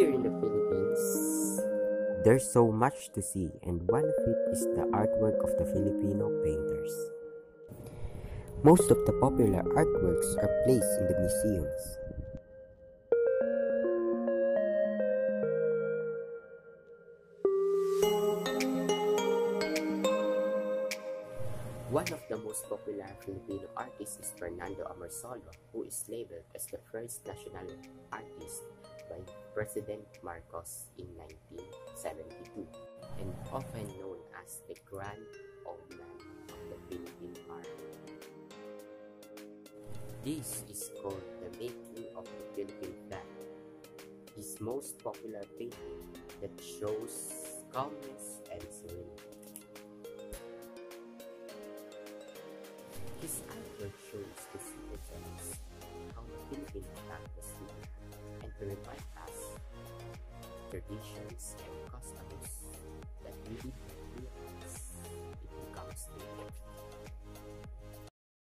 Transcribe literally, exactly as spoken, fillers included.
Here in the Philippines, there's so much to see, and one of it is the artwork of the Filipino painters. Most of the popular artworks are placed in the museums. One of the most popular Filipino artists is Fernando Amorsolo, who is labeled as the first national artist by President Marcos in nineteen seventy-two, and often known as the Grand Old Man of the Philippine art. This is called the making of the Philippine flag, his most popular painting that shows calmness and serenity. His artwork shows the citizens how the Philippine flag was made, and to remind us traditions and customs that we live in.